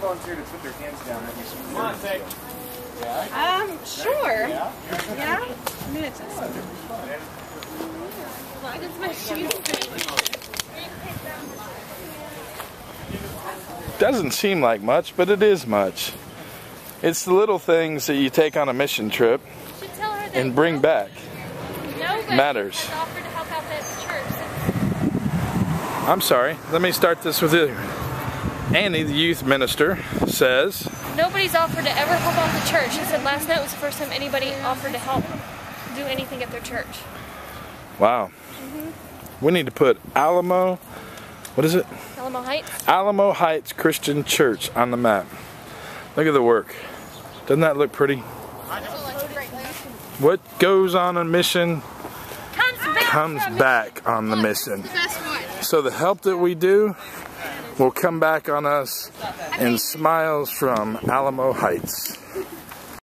volunteer to put their hands down at you? Come on, take. Sure. Yeah? I'm gonna test it. Why does my shoes Doesn't seem like much, but it is much. It's the little things that you take on a mission trip and bring back. Matters. Offered to help out that church. I'm sorry. Let me start this with you. Annie, the youth minister, says Nobody's offered to ever help out the church. He said last night was the first time anybody offered to help do anything at their church. Wow. We need to put Alamo, what is it? Alamo Heights? Alamo Heights Christian Church on the map. Look at the work. Doesn't that look pretty? What goes on a mission comes back on the mission. So the help that we do will come back on us in smiles from Alamo Heights.